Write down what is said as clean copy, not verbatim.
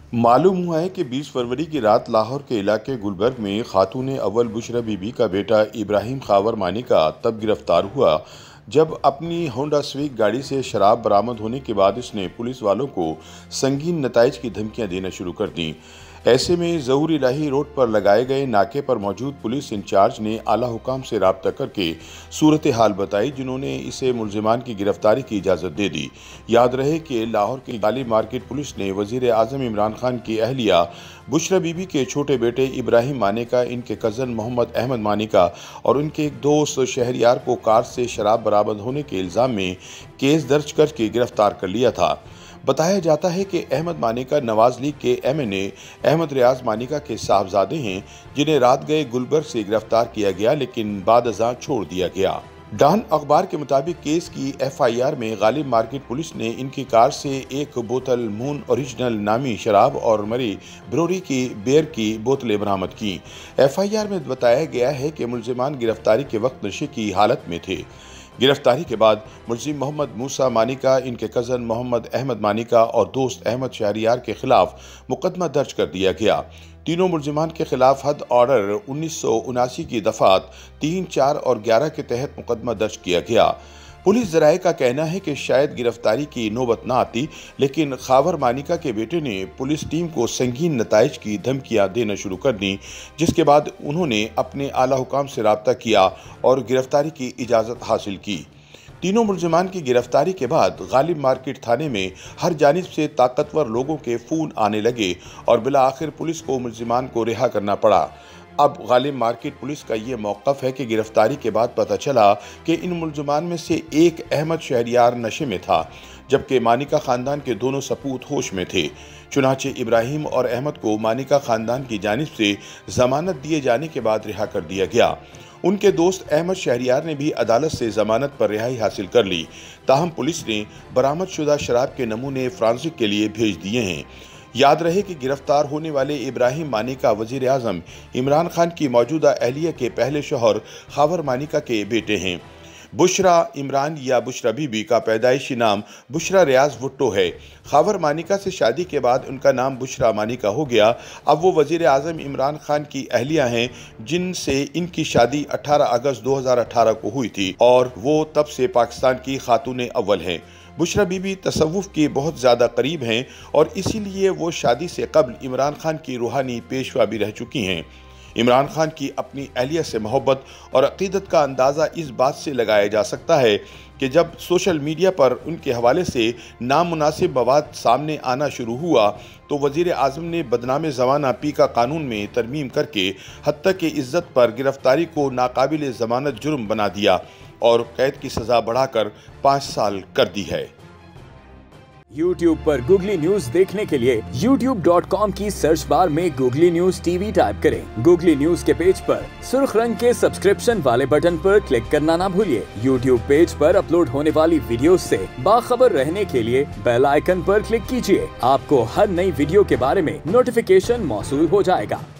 मालूम हुआ है कि 20 फरवरी की रात लाहौर के इलाके गुलबर्ग में खातून अव्वल बुशरा बीबी का बेटा इब्राहिम खावर मानिका तब गिरफ्तार हुआ जब अपनी होंडा स्विक गाड़ी से शराब बरामद होने के बाद इसने पुलिस वालों को संगीन नताइज की धमकियां देना शुरू कर दी। ऐसे में ज़हूर इलाही रोड पर लगाए गए नाके पर मौजूद पुलिस इंचार्ज ने आला हुकाम से राब्ता करके सूरत हाल बताई, जिन्होंने इसे मुलजिमान की गिरफ्तारी की इजाज़त दे दी। याद रहे कि लाहौर की गालिब मार्केट पुलिस ने वज़ीर आज़म इमरान खान की अहलिया बुशरा बीबी के छोटे बेटे इब्राहिम मानिका, इनके कज़न मोहम्मद अहमद मानिका और उनके एक दोस्त शहरियार को कार से शराब बरामद होने के इल्ज़ाम में केस दर्ज करके गिरफ्तार कर लिया था। बताया जाता है कि अहमद मानिका नवाज लीग के एमएनए अहमद रियाज मानिका के साहबजादे हैं, जिन्हें रात गए गुलबर्ग से गिरफ्तार किया गया लेकिन बाद अज़ां छोड़ दिया गया। डॉन अखबार के मुताबिक केस की एफआईआर में गालिब मार्केट पुलिस ने इनकी कार से एक बोतल मून ओरिजिनल नामी शराब और मरी ब्रोरी की बियर की बोतलें बरामद की। एफआईआर में बताया गया है कि मुलजिमान गिरफ्तारी के वक्त नशे की हालत में थे। गिरफ्तारी के बाद मुलजिम मोहम्मद मूसा मानिका, इनके कज़न मोहम्मद अहमद मानिका और दोस्त अहमद शहरियार के खिलाफ मुकदमा दर्ज कर दिया गया। तीनों मुलजिमान के खिलाफ हद ऑर्डर 1979 की दफ़ात 3, 4 और 11 के तहत मुकदमा दर्ज किया गया। पुलिस ज़राए का कहना है कि शायद गिरफ्तारी की नौबत न आती, लेकिन खावर मानिका के बेटे ने पुलिस टीम को संगीन नताइज की धमकियां देना शुरू कर दी, जिसके बाद उन्होंने अपने आला हुकाम से राब्ता किया और गिरफ्तारी की इजाज़त हासिल की। तीनों मुलजिमान की गिरफ्तारी के बाद गालिब मार्केट थाने में हर जानिब से ताकतवर लोगों के फ़ोन आने लगे और बिला आखिर पुलिस को मुलजिमान को रिहा करना पड़ा। अब गालिब मार्केट पुलिस का ये मौक़िफ़ है कि गिरफ्तारी के बाद पता चला कि इन मुलजिमान में से एक अहमद शहरियार नशे में था, जबकि मानिका ख़ानदान के दोनों सपूत होश में थे। चुनाचे इब्राहिम और अहमद को मानिका ख़ानदान की जानिब से ज़मानत दिए जाने के बाद रिहा कर दिया गया। उनके दोस्त अहमद शहरियार ने भी अदालत से ज़मानत पर रिहाई हासिल कर ली। ताहम पुलिस ने बरामद शुदा शराब के नमूने फ्रांसिक के लिए भेज दिए हैं। याद रहे कि गिरफ्तार होने वाले इब्राहिम मानिका वज़ीर आज़म इमरान खान की मौजूदा अहलिया के पहले शौहर खावर मानिका के बेटे हैं। बुशरा इमरान या बुशरा बीबी का पैदाइशी नाम बुशरा रियाज भुट्टो है। खावर मानिका से शादी के बाद उनका नाम बुशरा मानिका हो गया। अब वो वज़ीर आज़म इमरान खान की अहलिया हैं, जिनसे इनकी शादी 18 अगस्त 2018 को हुई थी और वो तब से पाकिस्तान की खातून अव्वल हैं। बुशरा बीबी तसव्वुफ़ के बहुत ज़्यादा करीब हैं और इसीलिए वो शादी से कबल इमरान खान की रूहानी पेशवा भी रह चुकी हैं। इमरान खान की अपनी अहलिया से मोहब्बत और अक़ीदत का अंदाज़ा इस बात से लगाया जा सकता है कि जब सोशल मीडिया पर उनके हवाले से नामुनासिब मवाद सामने आना शुरू हुआ तो वज़ीर आज़म ने बदनाम ज़माना पी का कानून में तरमीम करके हत्या की इज़्ज़त पर गिरफ्तारी को नाकाबिल ज़मानत जुर्म बना दिया और कैद की सज़ा बढ़ाकर 5 साल कर दी है। YouTube पर गूगली न्यूज देखने के लिए youtube.com की सर्च बार में गूगली न्यूज टीवी टाइप करें। गूगली न्यूज के पेज पर सुर्ख रंग के सब्सक्रिप्शन वाले बटन पर क्लिक करना ना भूलिए। YouTube पेज पर अपलोड होने वाली वीडियोस से बाखबर रहने के लिए बेल आइकन पर क्लिक कीजिए। आपको हर नई वीडियो के बारे में नोटिफिकेशन मौसूल हो जाएगा।